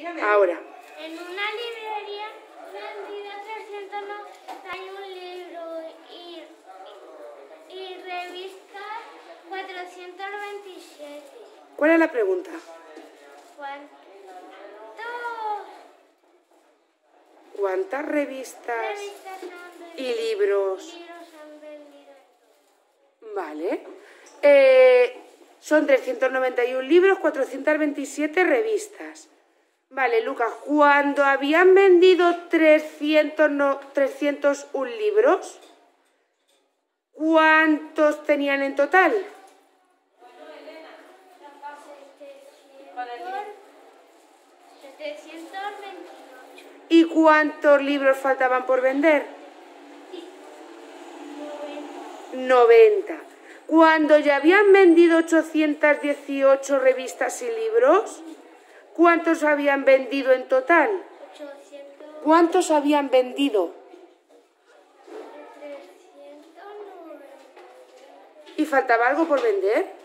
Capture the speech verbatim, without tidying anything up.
Ahora. En una librería vendida trescientos noventa y uno libros y, y, y revistas cuatrocientos veintisiete. ¿Cuál es la pregunta? ¿Cuántos ¿Cuántas revistas revistas han y vendido? libros? libros han vendido? Vale. Eh, son trescientos noventa y uno libros, cuatrocientos veintisiete revistas. Vale, Lucas, cuando habían vendido trescientos, no, trescientos uno libros, ¿cuántos tenían en total? setecientos veintiocho. ¿Y cuántos libros faltaban por vender? noventa. Cuando ya habían vendido ochocientas dieciocho revistas y libros, ¿cuántos habían vendido en total? ochocientos. ¿Cuántos habían vendido? trescientos noventa. ¿Y faltaba algo por vender?